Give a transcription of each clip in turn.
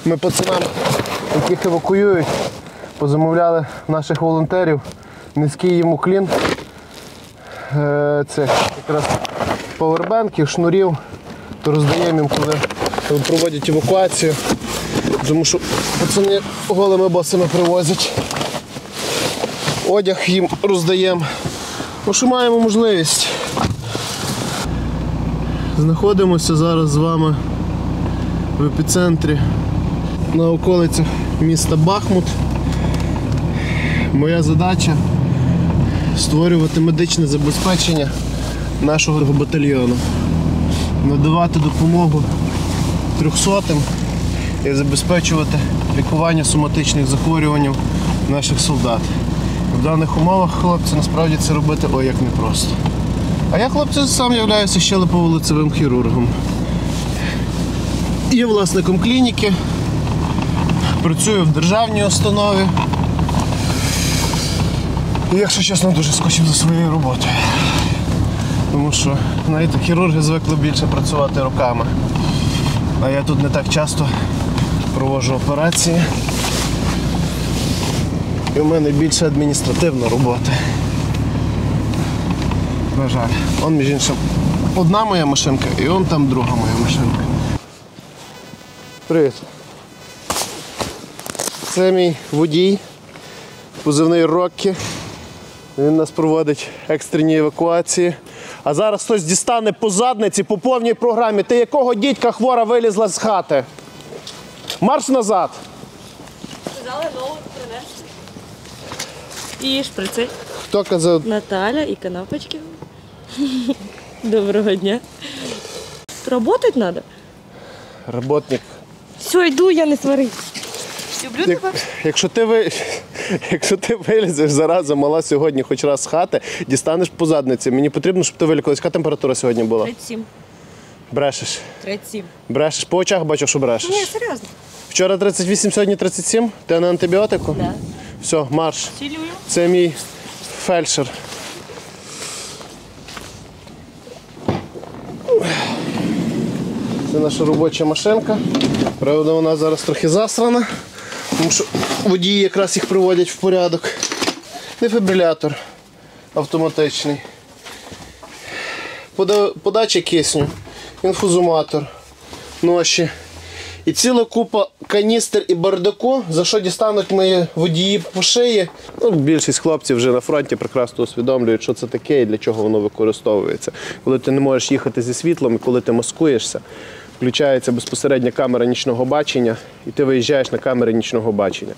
Ми пацанам, яких евакуюють, позамовляли наших волонтерів низький їм уклін. Це якраз павербенків, шнурів, то роздаємо їм, коли проводять евакуацію, тому що пацани голими босими привозять. Одяг їм роздаємо. Ну, що маємо можливість. Знаходимося зараз з вами в епіцентрі на околицях міста Бахмут. Моя задача – створювати медичне забезпечення нашого батальйону, надавати допомогу 300-м і забезпечувати лікування соматичних захворювань наших солдат. В даних умовах, хлопці, насправді це робити ой як непросто. А я, хлопці, сам являюся щелепово-лицевим хірургом. Є власником клініки, працюю в державній установі. І, якщо чесно, дуже скучив за своєю роботою. Тому що, знаєте, хірурги звикли більше працювати руками. А я тут не так часто проводжу операції. І в мене більше адміністративна робота. На жаль. Он, між іншим, одна моя машинка і он там друга моя машинка. Привіт. Це мій водій, позивний Роккі. Він нас проводить екстрені евакуації. А зараз хтось дістане по задниці по повній програмі. Ти якого дідька хвора вилізла з хати? Марш назад! Сказали нову принести. І шприци. Хто казав? Наталя і канапочки. Доброго дня. Работать треба? Роботник. Все, йду, я не сварюсь. Люблю тебе. Якщо ти вилізеш зараза мала сьогодні хоч раз з хати, дістанеш по задниці. Мені потрібно, щоб ти вилікувалась. Яка температура сьогодні була? 37. Брешеш. 37. Брешеш. По очах бачу, що брешеш. Ні, серйозно. Вчора 38, сьогодні 37? Ти на антибіотику? Да. Все, марш. Цілюю. Це мій фельдшер. Це наша робоча машинка. Правда, вона зараз трохи засрана, тому що водії якраз їх приводять в порядок. Дефібрилятор автоматичний. Подача кисню, інфузоматор, ноші. І ціла купа каністр і бардаку, за що дістануть мої водії по шиї. Ну, більшість хлопців вже на фронті прекрасно усвідомлюють, що це таке і для чого воно використовується. Коли ти не можеш їхати зі світлом, і коли ти маскуєшся, включається безпосередня камера нічного бачення, і ти виїжджаєш на камери нічного бачення.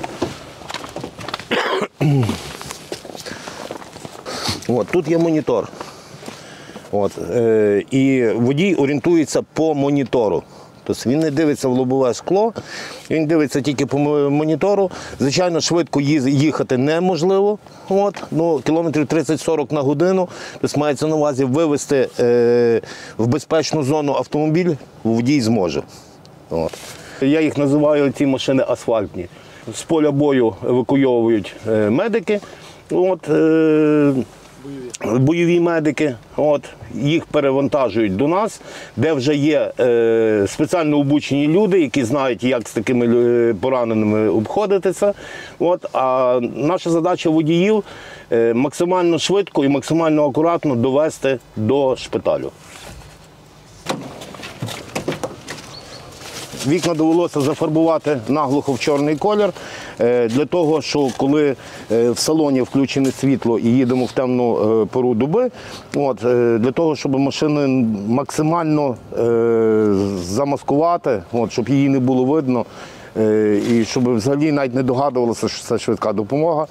От, тут є монітор. От, і водій орієнтується по монітору. Тобто він не дивиться в лобове скло, він дивиться тільки по монітору. Звичайно, швидко їхати неможливо, кілометрів 30-40 на годину. Тобто мається на увазі вивезти в безпечну зону автомобіль, водій зможе. От. Я їх називаю, ці машини асфальтні. З поля бою евакуйовують медики. Бойові медики, їх перевантажують до нас, де вже є спеціально обучені люди, які знають, як з такими пораненими обходитися. А наша задача водіїв максимально швидко і максимально акуратно довести до шпиталю. Вікна довелося зафарбувати наглухо в чорний колір, для того, що коли в салоні включене світло і їдемо в темну пору доби, для того, щоб машину максимально замаскувати, щоб її не було видно, і щоб взагалі навіть не догадувалося, що це швидка допомога.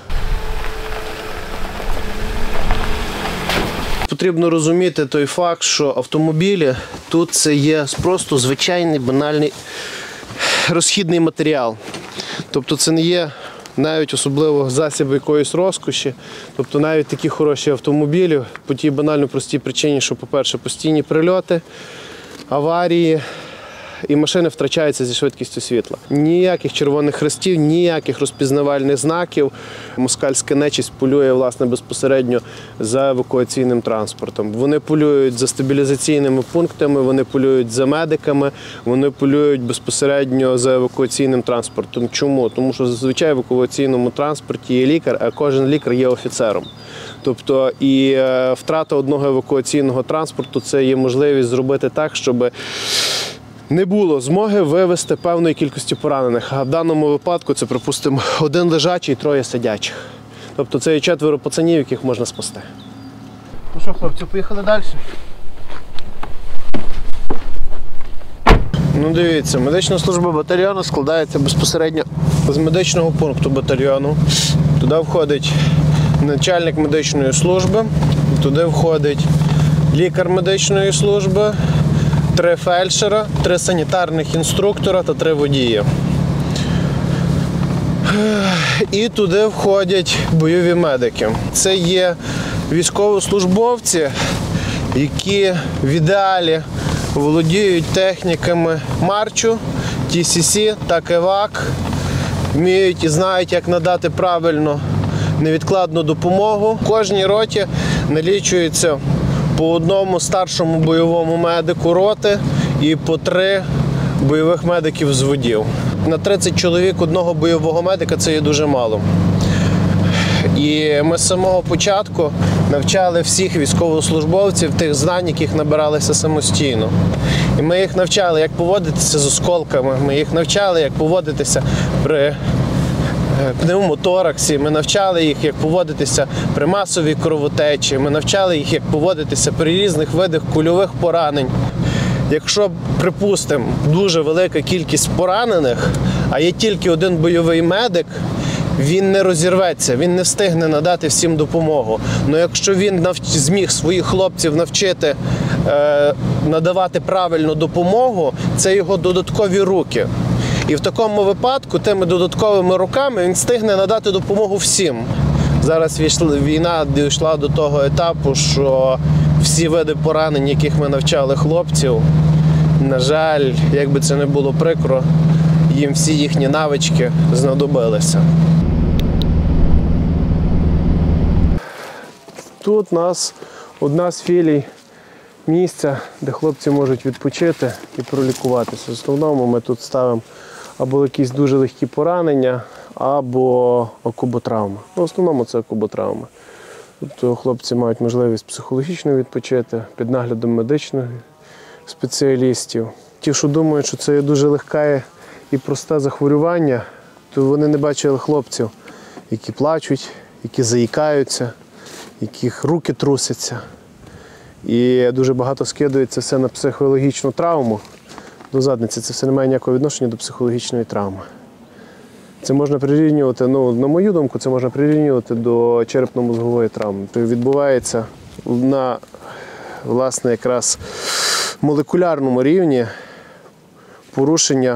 Потрібно розуміти той факт, що автомобілі тут це є просто звичайний банальний розхідний матеріал. Тобто це не є навіть особливо засіб якоїсь розкоші. Тобто навіть такі хороші автомобілі по тій банально простій причині, що, по-перше, постійні прильоти, аварії і машини втрачаються зі швидкістю світла. Ніяких червоних хрестів, ніяких розпізнавальних знаків. Москальська нечисть полює, власне, безпосередньо за евакуаційним транспортом. Вони полюють за стабілізаційними пунктами, вони полюють за медиками, вони полюють безпосередньо за евакуаційним транспортом. Чому? Тому що зазвичай в евакуаційному транспорті є лікар, а кожен лікар є офіцером. Тобто і втрата одного евакуаційного транспорту – це є можливість зробити так, щоб не було змоги вивезти певної кількості поранених. А в даному випадку це, припустимо, один лежачий, 3 сидячих. Тобто це є 4 пацанів, яких можна спасти. Ну що, хлопці, поїхали далі? Ну дивіться, медична служба батальйону складається безпосередньо з медичного пункту батальйону. Туди входить начальник медичної служби, туди входить лікар медичної служби, 3 фельдшера, 3 санітарних інструктора та 3 водії. І туди входять бойові медики. Це є військовослужбовці, які в ідеалі володіють техніками марчу, TCC та КЕВАК, вміють і знають, як надати правильно невідкладну допомогу. В кожній роті налічується по 1 старшому бойовому медику роти і по 3 бойових медиків взводів. На 30 чоловік одного бойового медика це є дуже мало. І ми з самого початку навчали всіх військовослужбовців тих знань, яких набиралися самостійно. І ми їх навчали, як поводитися з осколками, ми їх навчали, як поводитися при пневмотораксі, ми навчали їх, як поводитися при масовій кровотечі, ми навчали їх, як поводитися при різних видах кульових поранень. Якщо, припустимо, дуже велика кількість поранених, а є тільки один бойовий медик, він не розірветься, він не встигне надати всім допомогу. Але якщо він зміг своїх хлопців навчити надавати правильну допомогу, це його додаткові руки. І в такому випадку тими додатковими руками він встигне надати допомогу всім. Зараз війна дійшла до того етапу, що всі види поранень, яких ми навчали хлопців, на жаль, як би це не було прикро, їм всі їхні навички знадобилися. Тут у нас одна з філій місця, де хлопці можуть відпочити і пролікуватися. В основному ми тут ставимо або якісь дуже легкі поранення, або окуботравми. В основному це окуботравми. Тобто хлопці мають можливість психологічно відпочити під наглядом медичних спеціалістів. Ті, що думають, що це є дуже легке і просте захворювання, то вони не бачили хлопців, які плачуть, які заїкаються, яких руки трусяться. І дуже багато скидується все на психологічну травму. До задниці це все не має ніякого відношення до психологічної травми. Це можна прирівнювати, на мою думку, це можна прирівнювати до черепно-мозгової травми. Тобто відбувається на, власне, якраз молекулярному рівні порушення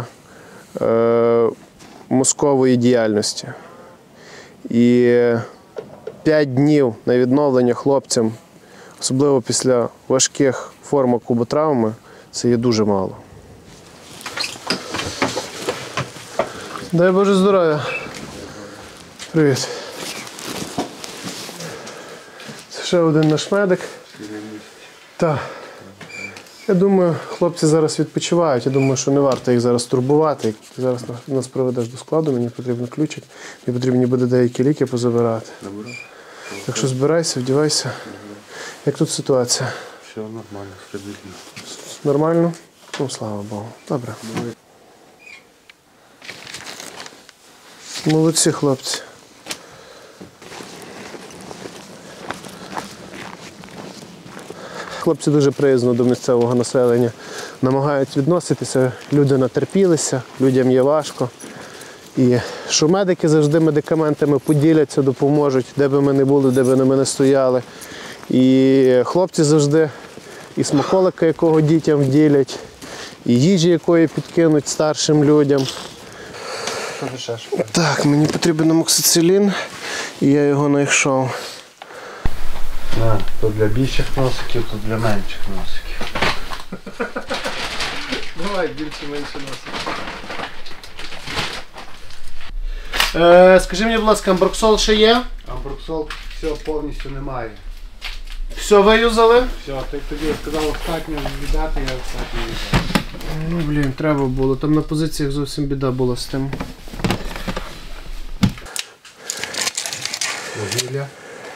мозкової діяльності. І 5 днів на відновлення хлопцям, особливо після важких форм окуботравми, це є дуже мало. Дай Боже здоров'я. Привіт. Це ще один наш медик. Так. Я думаю, хлопці зараз відпочивають. Я думаю, що не варто їх зараз турбувати. Ти зараз нас проведеш до складу, мені потрібно ключик. Мені потрібні буде деякі ліки позабирати. Так що збирайся, вдівайся. Як тут ситуація? Все нормально, стабільно. Нормально? Ну, слава Богу. Добре. Молодці, хлопці. Хлопці дуже приязно до місцевого населення намагаються відноситися. Люди натерпілися, людям є важко. І що медики завжди медикаментами поділяться, допоможуть, де би ми не були, де би ми не стояли. І хлопці завжди і смаколика, якого дітям вділять, і їжі, якої підкинуть старшим людям. Так, мені потрібен амоксицилін, і я його знайшов. То для більших носиків, то для менших носиків. буває, більше-менше носить. Скажи мені, будь ласка, амброксол ще є? Амброксол все повністю немає. Все виюзали? Все, ти тоді сказав остатньо віддати, я остатньо віддав. Ну, блін, треба було. Там на позиціях зовсім біда була з тим. Вугілля.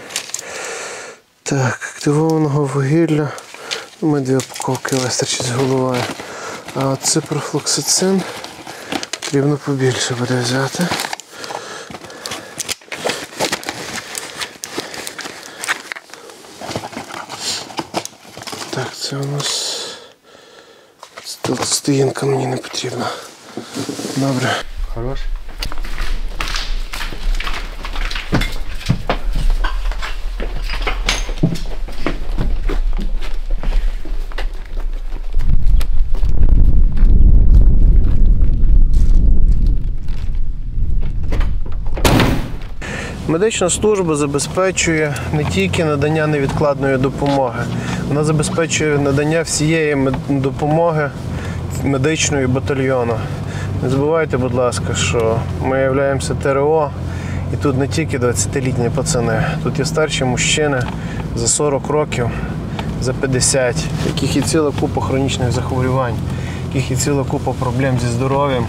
Так, активованого вугілля. Ми 2 упаковки вистачить з головою. А от ципрофлоксацин потрібно побільше буде взяти. Так, це у нас стоїнка мені не потрібна. Добре. Хорош. Медична служба забезпечує не тільки надання невідкладної допомоги, вона забезпечує надання всієї допомоги медичної батальйону. Не забувайте, будь ласка, що ми являємося ТРО, і тут не тільки 20-літні пацани, тут є старші мужчини за 40 років, за 50, яких є ціла купа хронічних захворювань, яких є ціла купа проблем зі здоров'ям.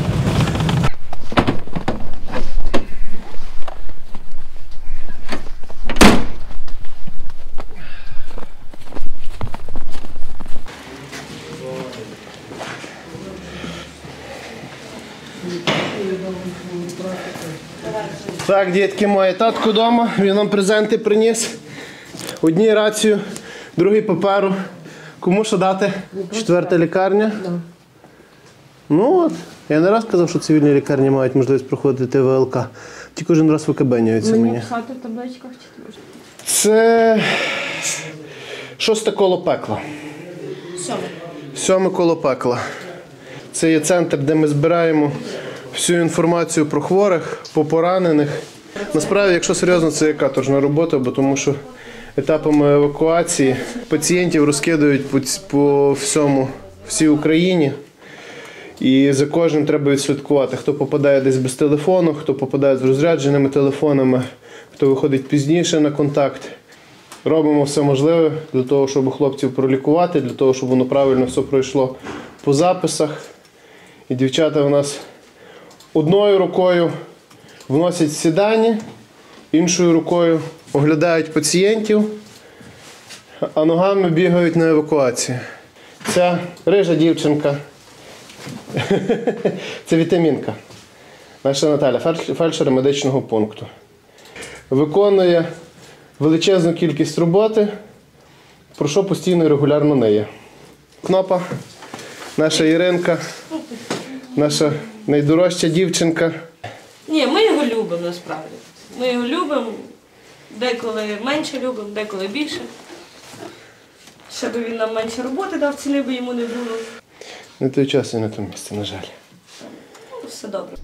Так, дітки мої, татко вдома, він нам презенти приніс. Одній рацію, другий паперу. Кому що дати? 4-та лікарня? Ну от, я не раз казав, що цивільні лікарні мають можливість проходити ВЛК. Ті кожен раз викабенюються мені. Писати в табличках чи можна? Це 6-те коло пекла. 7-те коло пекла. Це є центр, де ми збираємо всю інформацію про хворих, по поранених. Насправді, якщо серйозно, це є каторжна робота, бо тому що етапами евакуації пацієнтів розкидають по всій Україні. І за кожним треба відслідкувати, хто попадає десь без телефону, хто попадає з розрядженими телефонами, хто виходить пізніше на контакт. Робимо все можливе для того, щоб хлопців пролікувати, для того, щоб воно правильно все пройшло по записах. І дівчата у нас одною рукою вносять всі дані, іншою рукою оглядають пацієнтів, а ногами бігають на евакуацію. Ця рижа дівчинка, це вітамінка. Наша Наталя, фельдшер медичного пункту. Виконує величезну кількість роботи, про що постійно і регулярно неє. Кнопа, наша Іринка, наша найдорожча дівчинка. Ні, ми його любимо насправді. Ми його любимо, деколи менше любимо, деколи більше. Ще би він нам менше роботи дав, ціни би йому не було. Не той час і не те місце, на жаль. Ну, все добре.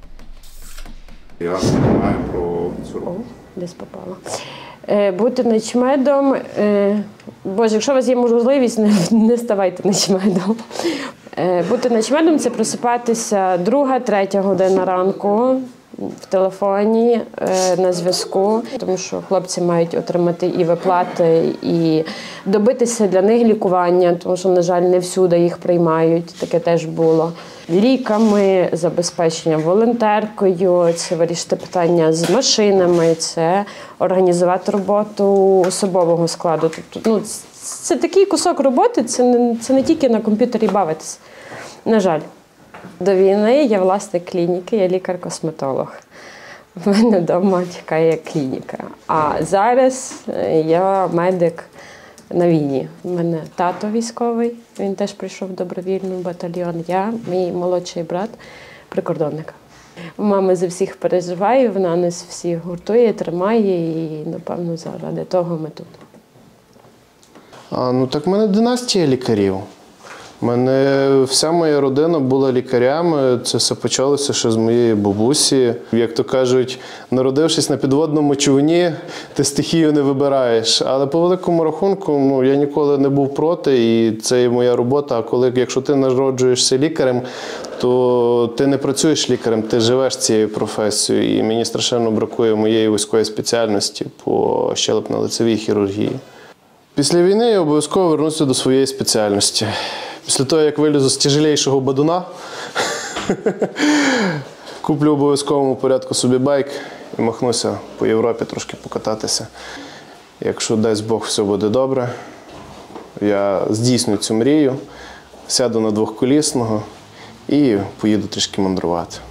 Я знаю про цю роботу. Десь попала. Бути начмедом. Боже, якщо у вас є можливість, не ставайте начмедом. Бути начмедом – це просипатися 2-3 година ранку в телефоні, на зв'язку, тому що хлопці мають отримати і виплати, і добитися для них лікування, тому що, на жаль, не всюди їх приймають, таке теж було. Ліками, забезпеченням волонтеркою, це вирішити питання з машинами, це організувати роботу особового складу. Тобто, це такий кусок роботи, це не тільки на комп'ютері бавитися, на жаль. До війни я власник клініки, я лікар-косметолог. В мене вдома чекає клініка. А зараз я медик на війні. У мене тато військовий, він теж прийшов в добровільний батальйон. Я, мій молодший брат, прикордонник. Мама за всіх переживає, вона нас всіх гуртує, тримає і, напевно, заради того ми тут. Ну так в мене династія лікарів. У мене вся моя родина була лікарями. Це все почалося ще з моєї бабусі. Як то кажуть, народившись на підводному човні, ти стихію не вибираєш. Але по великому рахунку, я ніколи не був проти, і це є моя робота. А якщо ти народжуєшся лікарем, то ти не працюєш лікарем, ти живеш цією професією. І мені страшенно бракує моєї вузької спеціальності по щелепно-лицевій хірургії. Після війни я обов'язково вернуся до своєї спеціальності. Після того, як вилізу з тяжелейшого бадуна, куплю в обов'язковому порядку собі байк і махнуся по Європі трошки покататися. Якщо дасть Бог, все буде добре, я здійсню цю мрію, сяду на двохколісного і поїду трішки мандрувати.